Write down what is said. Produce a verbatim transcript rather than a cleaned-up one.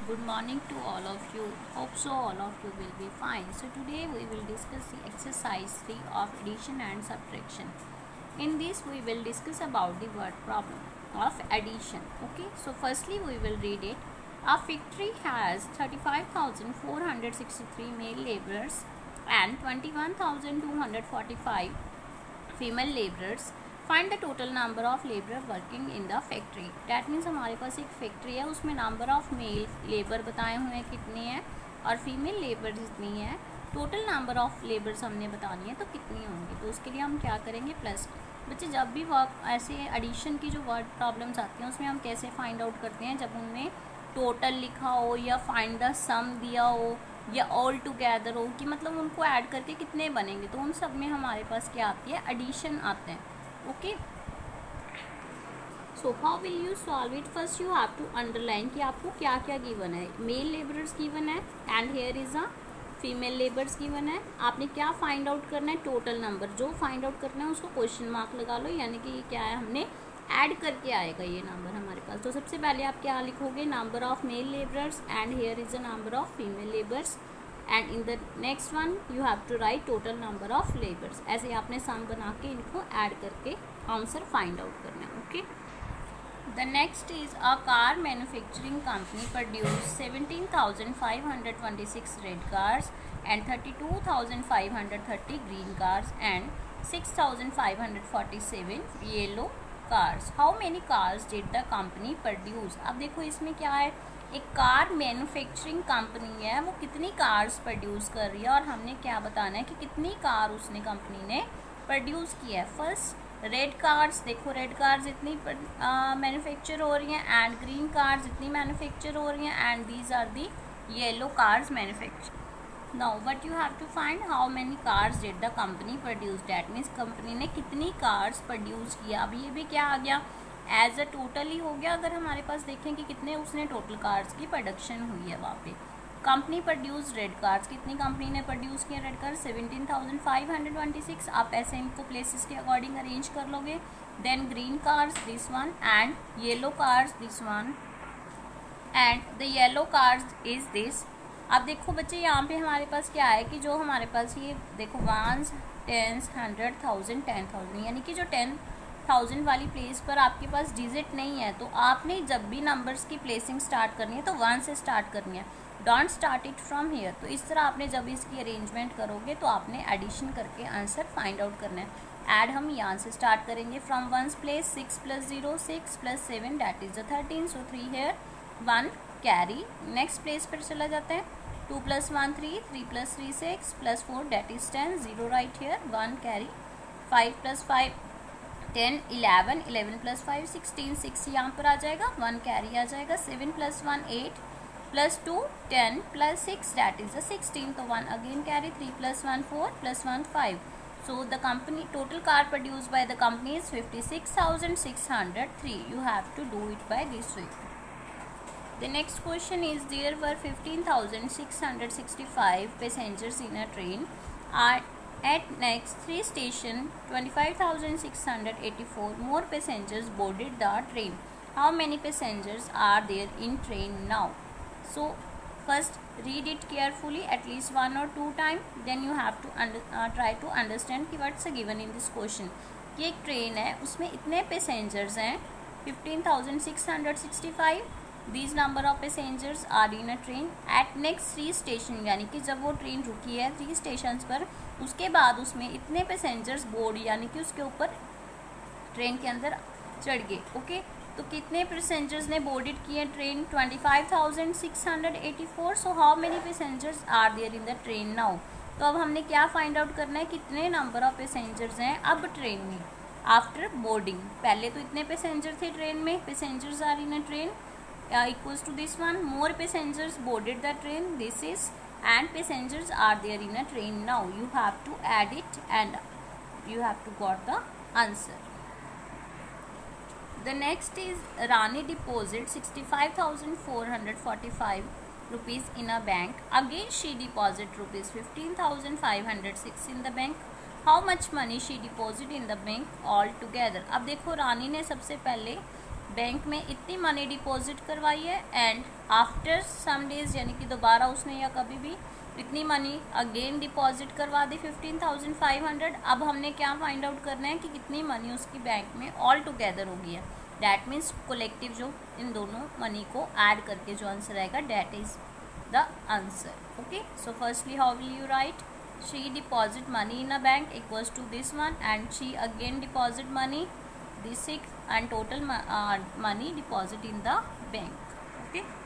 Good morning to all of you. Hope so all of you will be fine. So today we will discuss the exercise three of addition and subtraction. In this we will discuss about the word problem of addition. Okay, so firstly we will read it. A factory has thirty-five thousand four hundred sixty-three male laborers and twenty-one thousand two hundred forty-five female laborers. Find the total number of labour working in the factory. That means हमारे पास एक factory है, उसमें number of mail labour बताए हुए हैं कितने हैं और फीमेल लेबर जितनी है. टोटल नंबर ऑफ लेबर्स हमने बतानी है तो कितनी होंगी. तो उसके लिए हम क्या करेंगे, प्लस. बच्चे जब भी वर्क ऐसे एडिशन की जो वर्ड प्रॉब्लम्स आती हैं उसमें हम कैसे फाइंड आउट करते हैं, जब उनमें टोटल लिखा हो या फाइंड द सम दिया हो या ऑल टुगेदर हो कि मतलब उनको ऐड करके कितने बनेंगे. तो उन सब में हमारे पास क्या आती है, एडिशन आते हैं. Okay, so how will you solve it. First you have to underline कि आपको क्या क्या गिवन है. मेल लेबरर्स गिवन है and here is a female labours given है. आपने क्या फाइंड आउट करना है, टोटल नंबर. जो फाइंड आउट करना है उसको क्वेश्चन मार्क लगा लो, यानी कि ये क्या है, हमने ऐड करके आएगा ये नंबर हमारे पास. तो सबसे पहले आप क्या लिखोगे, number of male labourers and here is a number of female labours and in the next one you have to write total number of labours. ऐसे आपने सम बना के इनको ऐड करके आंसर फाइंड आउट करना है. Okay, the next is a car manufacturing company produce seventeen thousand five hundred twenty six red cars and thirty two thousand five hundred thirty green cars and six thousand five hundred forty seven yellow cars. How many cars did the company produce. अब देखो इसमें क्या है, एक car manufacturing company है, वो कितनी cars produce कर रही है और हमने क्या बताना है कि कितनी कार उसने कंपनी ने प्रोड्यूस किया है. फर्स्ट रेड कार्स, देखो रेड कार्स इतनी मैन्युफैक्चर हो रही हैं एंड ग्रीन कार्स इतनी मैन्युफैक्चर हो रही हैं and these are the yellow cars manufacture. Now what you have to find, how many cars did the company produce. That means company ने कितनी कार्स प्रोड्यूस किया. अब ये भी क्या आ गया, एज अ टोटल ही हो गया. अगर हमारे पास देखें कि कितने उसने टोटल कार्स की प्रोडक्शन हुई है वहाँ पे. कंपनी प्रोड्यूस रेड कार्स, कितनी कंपनी ने प्रोड्यूस किया red cars, seventeen thousand five hundred twenty six. आप ऐसे इनको प्लेसेस के अकॉर्डिंग अरेंज कर लोगे. Then green cars this one and yellow cars this one and the yellow cars is this. अब देखो बच्चे यहाँ पे हमारे पास क्या है कि जो हमारे पास ये देखो ones tens hundred thousand ten thousand, यानी कि जो टेन थाउजेंड वाली प्लेस पर आपके पास डिजिट नहीं है तो आपने जब भी नंबर्स की प्लेसिंग स्टार्ट करनी है तो वन से स्टार्ट करनी है. Don't start it from here. तो इस तरह आपने जब इसकी अरेंजमेंट करोगे तो आपने एडिशन करके आंसर फाइंड आउट करना है. ऐड हम यहाँ से स्टार्ट करेंगे from ones place. Six plus zero six plus seven that is the thirteen, so three here one carry. Next place पर चला जाता है. Two plus one three, three plus three six plus four that is ten, zero right here one carry. Five plus five ten, eleven, eleven plus five sixteen, six यहाँ पर आ जाएगा, one carry आ जाएगा. Seven plus one eight plus to ten plus six that is the sixteen, तो one again carry. Three plus one four plus one five. So the company total car produce by the company is fifty six thousand six hundred three. You have to do it by this way. The next question is, there were fifteen thousand six hundred sixty-five passengers in a train. At next three station, twenty-five thousand six hundred eighty-four more passengers boarded the train. How many passengers are there in train now? So first read it carefully at least one or two time. Then you have to under, uh, try to understand कि what's given in this question. कि एक train है उसमें इतने passengers हैं fifteen thousand six hundred sixty-five. These number of passengers are in a train at next three station, यानी कि जब वो ट्रेन रुकी है थ्री स्टेशन पर उसके बाद उसमें इतने पैसेंजर्स बोर्ड यानी कि उसके ऊपर ट्रेन के अंदर चढ़ गए. ओके, तो कितने पैसेंजर्स ने बोर्डेड किए train, twenty five thousand six hundred eighty four. So how many passengers are there in the train now. तो अब हमने क्या फाइंड आउट करना है, कितने नंबर ऑफ पैसेंजर्स हैं अब ट्रेन में आफ्टर बोर्डिंग. पहले तो इतने पैसेंजर थे ट्रेन में, passengers are in a train Uh, equals to this one, more passengers boarded the train, this is, and passengers are there in a train now. You have to add it and you have to got the answer. The next is, Rani deposit sixty-five thousand four hundred forty-five rupees in a bank. Again she deposit rupees fifteen thousand five hundred six in the bank. How much money she deposit in the bank all together. अब देखो रानी ने सबसे पहले bank में इतनी money deposit करवाई है and after some days यानी कि दोबारा उसने या कभी भी इतनी मनी अगेन डिपॉजिट करवा दी फिफ्टीन थाउजेंड फाइव हंड्रेड। अब हमने क्या फाइंड आउट करना है कि कितनी मनी उसकी बैंक में ऑल टुगेदर होगी है। डैट मीन्स कोलेक्टिव जो इन दोनों मनी को ऐड करके जो आंसर आएगा that is the answer. Okay, so firstly how will you write? She deposit money in a bank equals to this one and she again deposit money this six and total uh, money deposit in the bank. Okay.